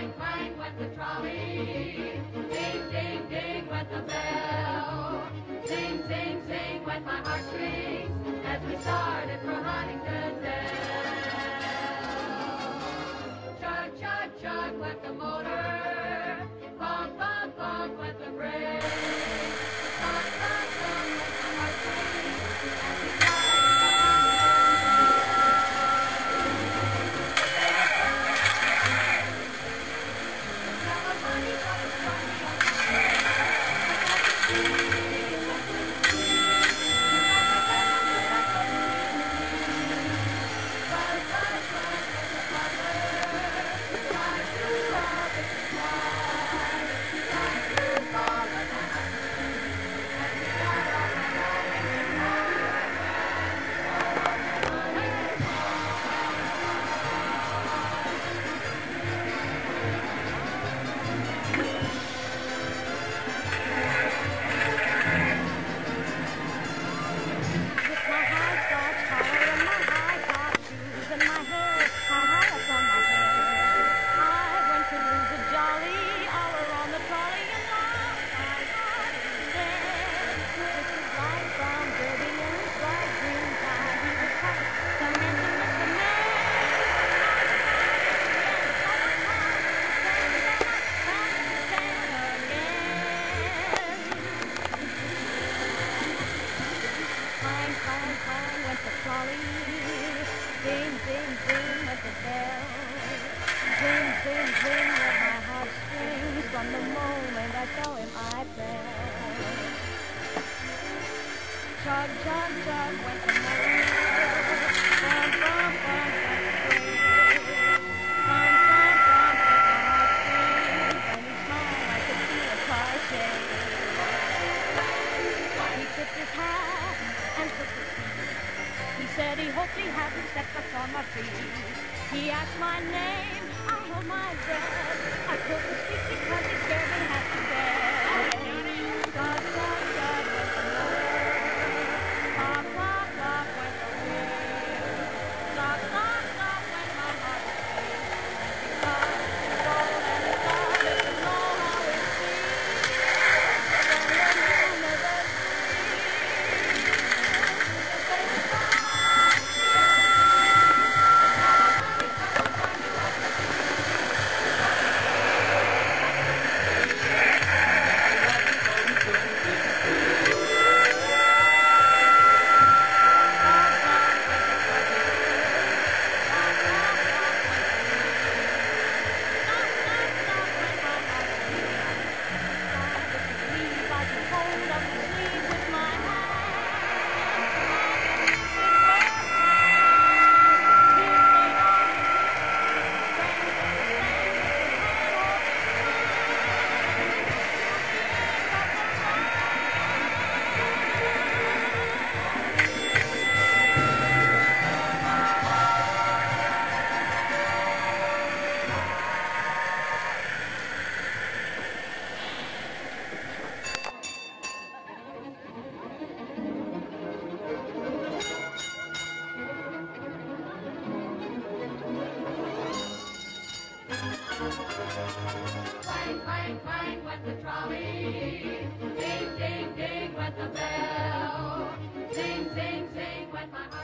clang, clang went the trolley. Ding, ding, ding went the bell. Zing, zing, zing went my heartstrings as we started for Huntington Dell. Chug, chug, chug went the motor. Bump, bump, bump went the brakes. Bump, bump, bump went my heartstrings as we started for chug, chug, chug went the motor. Bump, bump, bump went the brakes. Bump, bump, bump went my heartstrings. When he smiled, I could see a car shake. He tipped his hat and took the seat. He said he hoped he hadn't stepped up on my feet. He asked my name, I held my breath. I couldn't speak because he scared me half to death. Chug, chug, chug went the motor. Pop, pop, pop went the wheel. Stop, stop, stop went my heartstrings. Stop, stop, and stop, if you know how it feels. When the moon is clang, clang, clang went the trolley. Ding, ding, ding went the bell. Zing, zing, zing went my heart.